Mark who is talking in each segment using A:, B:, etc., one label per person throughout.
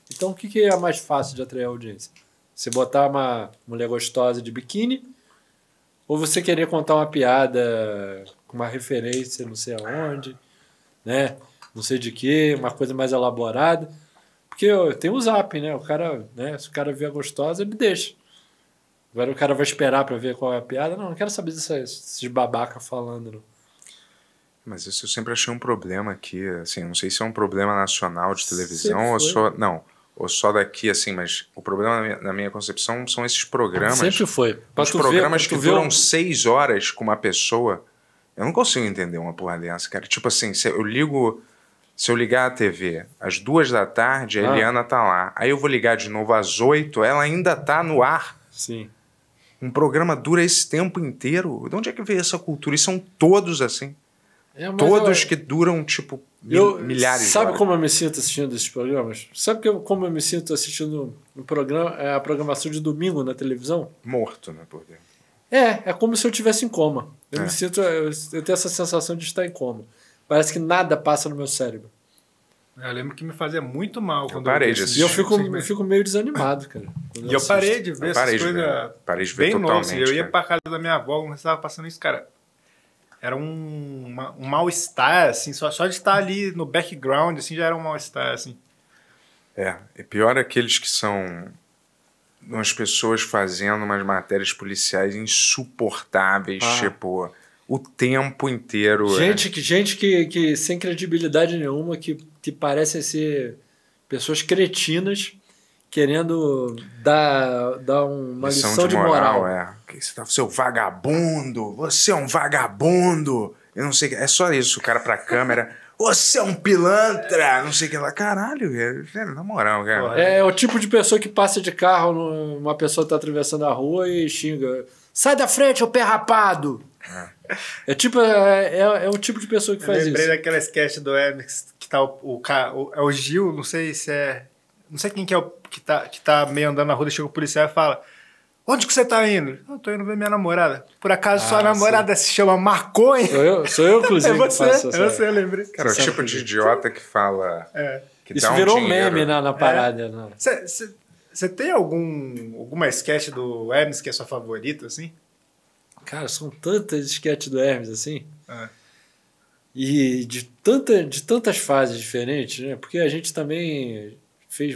A: Então, o que é mais fácil de atrair a audiência? Você botar uma mulher gostosa de biquíni ou você querer contar uma piada com uma referência não sei aonde, né? Não sei de quê, uma coisa mais elaborada. Porque tem o Zap, né? O cara, né? Se o cara vê a gostosa, ele deixa. Agora o cara vai esperar pra ver qual é a piada. Não quero saber desses babaca falando, não.
B: Mas isso eu sempre achei um problema aqui, assim, não sei se é um problema nacional de televisão ou só... Não, ou só daqui, assim, mas o problema na minha concepção são esses programas...
A: Sempre foi.
B: Os programas que duram 6 horas com uma pessoa. Eu não consigo entender uma porra dessa, cara. Tipo assim, se eu ligar a TV às 2 da tarde, a Eliana tá lá. Aí eu vou ligar de novo às 8, ela ainda tá no ar.
A: Sim.
B: Um programa dura esse tempo inteiro. De onde é que veio essa cultura? E são todos assim. Todos que duram, tipo, milhares de horas.
A: Sabe como eu me sinto assistindo esses programas? Sabe como eu me sinto assistindo a programação de domingo na televisão?
B: Morto, né, por dentro.
A: É como se eu estivesse em coma. Eu tenho essa sensação de estar em coma. Parece que nada passa no meu cérebro.
C: Eu lembro que me fazia muito mal quando
B: eu parei de assistir.
A: E eu fico meio desanimado, cara.
C: E eu parei de ver essas coisas.
B: Parei de ver totalmente.
C: Eu ia pra casa da minha avó quando estava passando isso, cara. Era um mal-estar, assim, só de estar ali no background, assim, já era um mal-estar, assim.
B: E pior aqueles que são umas pessoas fazendo umas matérias policiais insuportáveis, tipo, o tempo inteiro.
A: Gente que sem credibilidade nenhuma, que parecem ser pessoas cretinas querendo dar uma lição de moral.
B: Seu vagabundo, você é um vagabundo. Eu não sei, é só isso, o cara pra câmera. Você é um pilantra, não sei o que lá. Caralho, velho, na moral, cara.
A: É o tipo de pessoa que passa de carro, uma pessoa tá atravessando a rua e xinga. Sai da frente, ô pé rapado! É o tipo de pessoa que faz isso. Eu
C: lembrei daquela sketch do Hermes que tá o Gil, não sei se é... Não sei quem que é o que tá meio andando na rua e chega o policial e fala: onde que você tá indo? Eu tô indo ver minha namorada. Por acaso sua namorada se chama maconha?
A: Sou eu inclusive.
C: É você, eu lembrei.
B: Cara, o tipo de idiota que fala... Que
A: isso virou um meme na parada.
C: Você tem alguma sketch do Hermes que é sua favorita, assim?
A: Cara, são tantas sketches do Hermes, assim. E de tantas fases diferentes, né? Porque a gente também fez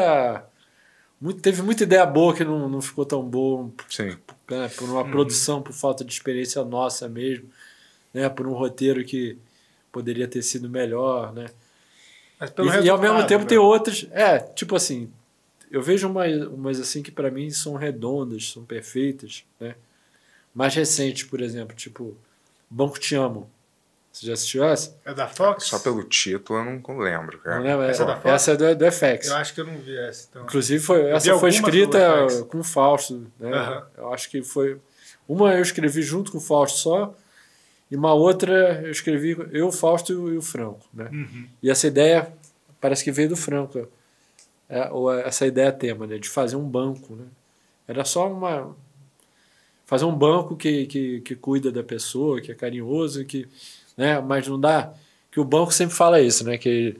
A: teve muita ideia boa que não ficou tão boa.
B: Sim.
A: Né? Por uma produção, por falta de experiência nossa mesmo. Né? Por um roteiro que poderia ter sido melhor, né?
C: Mas
A: e ao mesmo tempo tem outras... tipo assim, eu vejo umas assim que para mim são redondas, são perfeitas, né? Mais recentes, por exemplo, tipo Banco Te Amo. Você já assistiu essa?
C: É da Fox?
B: Só pelo título eu não lembro, cara.
A: Não lembro,
C: essa é da Fox?
A: Essa é do FX.
C: Eu acho que eu não vi essa. Então.
A: Inclusive, essa foi escrita com o Fausto. Né? Eu acho que foi... Uma eu escrevi junto com o Fausto só, e uma outra eu escrevi o Fausto e o Franco. Né? E essa ideia parece que veio do Franco. Essa ideia tema, né? De fazer um banco. Né? Era só fazer um banco que cuida da pessoa, que é carinhoso, né? Mas não dá... Que o banco sempre fala isso, né? Que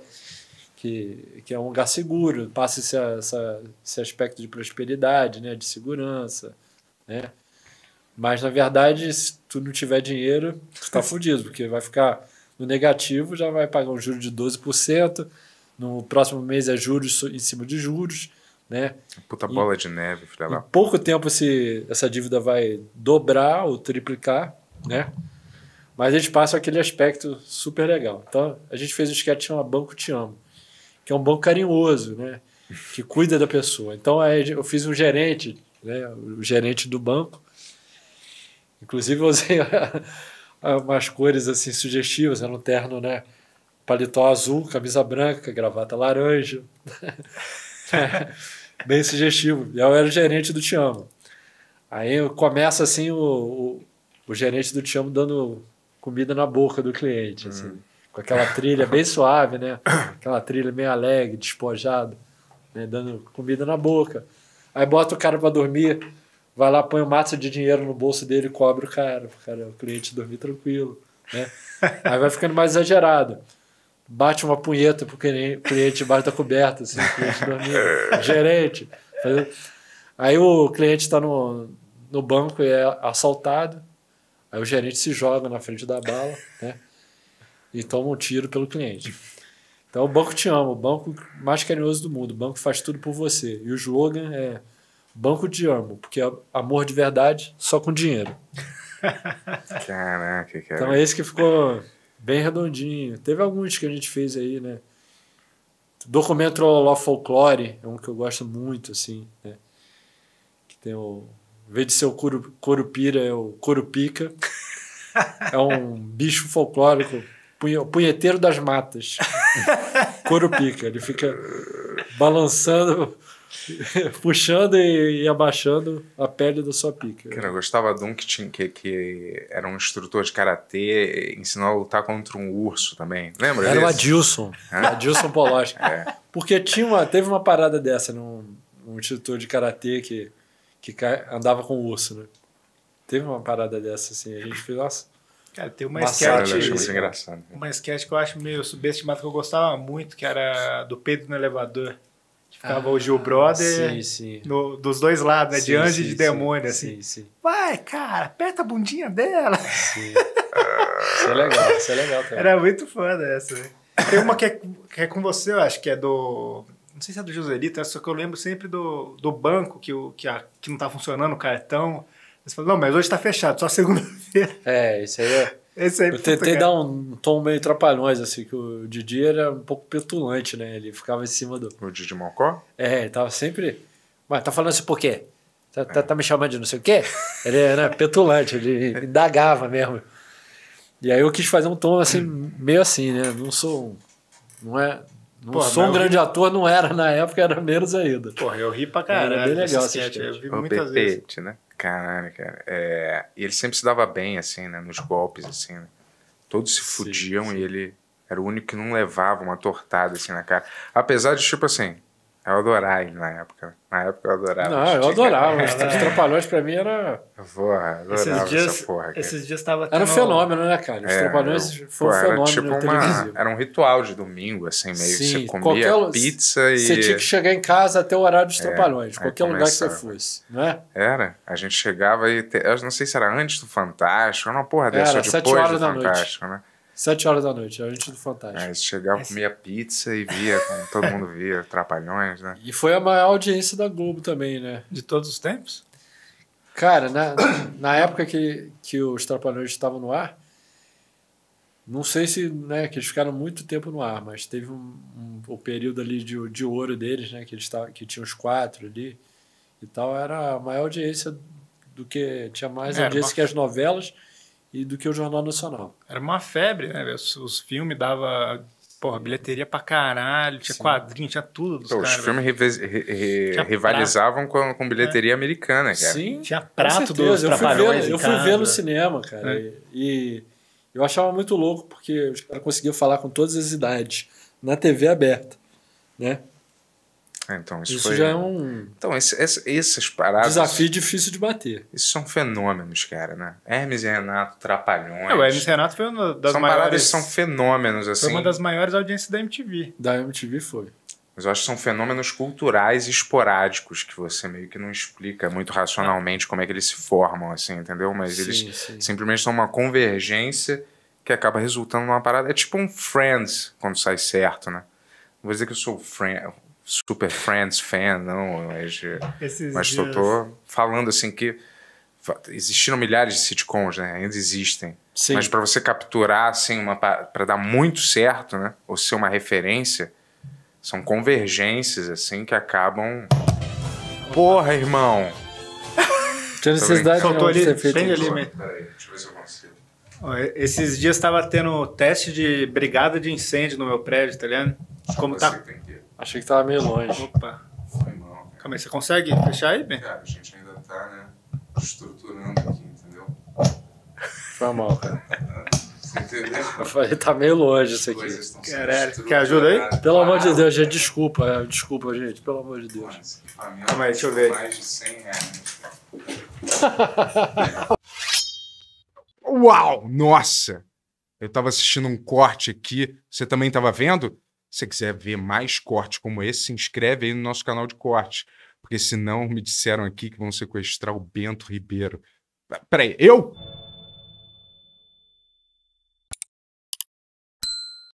A: é um lugar seguro, passa esse aspecto de prosperidade, né? De segurança, né? Mas, na verdade, se tu não tiver dinheiro, tu tá fudido, porque vai ficar no negativo, já vai pagar um juro de 12%, no próximo mês é juros em cima de juros, né?
B: Puta bola de neve, filha da...
A: Em pouco tempo essa dívida vai dobrar ou triplicar, né? Mas a gente passa aquele aspecto super legal. Então, a gente fez um sketch que chama Banco Te Amo, que é um banco carinhoso, né? Que cuida da pessoa. Então, eu fiz um gerente, né? O gerente do banco. Inclusive, eu usei umas cores assim sugestivas, era um terno, né? Paletó azul, camisa branca, gravata laranja. Bem sugestivo. E eu era o gerente do Te Amo. Aí começa assim o gerente do Te Amo dando comida na boca do cliente, assim, com aquela trilha bem suave, né? Aquela trilha meio alegre, despojada, né? Dando comida na boca. Aí bota o cara para dormir, vai lá, põe um maço de dinheiro no bolso dele e cobra o cliente dormir tranquilo, né? Aí vai ficando mais exagerado. bate uma punheta pro cliente debaixo da coberta, assim, o cliente dormindo, gerente. Aí o cliente está no banco e é assaltado, aí o gerente se joga na frente da bala, né? E toma um tiro pelo cliente. Então o banco te ama, o banco mais carinhoso do mundo, o banco faz tudo por você. E o slogan é banco te amo, porque é amor de verdade só com dinheiro.
B: Caraca, cara.
A: Então é esse que ficou bem redondinho. Teve alguns que a gente fez aí, né? Documento Loló Folclore é um que eu gosto muito, assim, né? Que tem o... Em vez de ser o Curupira, é o Curupica. É um bicho folclórico, punheteiro das matas. Curupica. Ele fica balançando, puxando e abaixando a pele da sua pica.
B: Cara, eu gostava de um que era um instrutor de karatê, ensinou a lutar contra um urso também. Lembra
A: Era
B: desse?
A: o Adilson. Adilson Poloski. Porque teve uma parada dessa num instrutor de karatê que andava com o urso, né? Teve uma parada dessa, assim. A gente fez, nossa.
C: Cara, tem uma sketch.
B: Muito engraçado.
C: Uma sketch que eu acho meio subestimada, que eu gostava muito, que era do Pedro no elevador. Que ficava o Gil Brother dos dois lados, né? De anjo e de demônio, assim.
A: Sim.
C: Vai, cara, aperta a bundinha dela.
A: Sim. Isso é legal também.
C: Era muito foda essa, né? Tem uma que é com você, eu acho, que é do... Não sei se é do Joselito, só que eu lembro sempre do banco que não tá funcionando o cartão. Você fala, não, mas hoje tá fechado, só segunda-feira.
A: Isso aí é...
C: Esse aí,
A: eu tentei dar um tom meio trapalhões, assim, que o Didi era um pouco petulante, né? Ele ficava em cima do...
B: O Didi Mocó?
A: Ele tava sempre... Mas tá falando isso por quê? Tá me chamando de não sei o quê? Ele era petulante, ele indagava mesmo. E aí eu quis fazer um tom, assim, meio assim, né? Não sou um grande ator, não era na época, era menos ainda.
C: Porra, eu ri pra caralho.
A: Era bem legal esse
C: sketch. Eu vi
B: o
C: muitas
B: Pepete,
C: vezes.
B: né? Caralho, cara. E ele sempre se dava bem, assim, né? Nos golpes, assim, né? Todos se fudiam e ele era o único que não levava uma tortada, assim, na cara. Apesar de, tipo assim, eu adorava ele na época. Na época eu adorava.
A: Não, eu adorava. Os Trapalhões pra mim era...
B: Porra, adorava essa porra, cara.
C: Esses dias tava
A: Era um fenômeno, né, cara? Os Trapalhões foi um fenômeno televisivo.
B: Era um ritual de domingo, assim, meio. Sim, você comia pizza e...
A: Você tinha que chegar em casa até o horário dos Trapalhões, qualquer lugar que você fosse, não é?
B: Era. A gente chegava e... Eu não sei se era antes do Fantástico, era uma porra dessa, ou depois do Fantástico, né?
A: 7 horas da noite, antes do Fantástico.
B: Aí você chegava, comia pizza e via, como todo mundo via, Trapalhões, né?
A: E foi a maior audiência da Globo também, né?
C: De todos os tempos?
A: Cara, na época que os Trapalhões estavam no ar, não sei se, né, que eles ficaram muito tempo no ar, mas teve o período ali de ouro deles, né, que tinha os 4 ali e tal, era a maior audiência tinha mais audiência que as novelas e do que o Jornal Nacional.
C: Era uma febre, né? Os filmes davam, bilheteria pra caralho, tinha quadrinho, tinha tudo dos caras.
B: Os filmes rivalizavam com bilheteria americana, cara.
A: Sim,
C: tinha prato dos Trapalhões.
A: Eu fui ver no cinema, cara, e eu achava muito louco, porque os caras conseguiam falar com todas as idades, na TV aberta, né?
B: Então,
A: isso já é um
B: essas paradas...
A: desafio difícil de bater.
B: Isso são fenômenos, cara, né? Hermes e Renato, Trapalhões...
C: O Hermes e Renato foi uma das maiores...
B: São fenômenos, assim...
C: Foi uma das maiores audiências da MTV.
A: Da MTV foi.
B: Mas eu acho que são fenômenos culturais esporádicos, que você meio que não explica muito racionalmente como é que eles se formam, assim, entendeu? Mas eles simplesmente são uma convergência que acaba resultando numa parada... É tipo um Friends, quando sai certo, né? Não vou dizer que eu sou super Friends fan, não, mas eu tô falando assim que existiram milhares de sitcoms, né? Ainda existem. Sim. Mas para você capturar assim para dar muito certo, né? Ou ser uma referência, são convergências assim que acabam. Porra, irmão.
A: Tinha necessidade de ser feito.
C: Peraí, deixa eu ver se eu consigo. Esses dias estava tendo teste de brigada de incêndio no meu prédio, tá ligado? Como tá?
A: Achei que tava meio longe.
C: Opa.
B: Foi mal, cara.
C: Calma aí, você consegue fechar aí, Ben?
B: Cara, a gente ainda tá, né, estruturando aqui, entendeu?
A: Foi mal, cara.
B: Você entendeu?
A: Eu falei, tá meio longe isso aqui.
C: Caralho, quer ajuda aí?
A: Pelo amor de Deus, gente, desculpa, gente, pelo amor de Deus.
C: Calma aí, deixa eu ver.
B: Mais de 100 reais. Uau, nossa! Eu estava assistindo um corte aqui, você também estava vendo? Se você quiser ver mais cortes como esse, se inscreve aí no nosso canal de cortes. Porque senão me disseram aqui que vão sequestrar o Bento Ribeiro. Peraí, eu?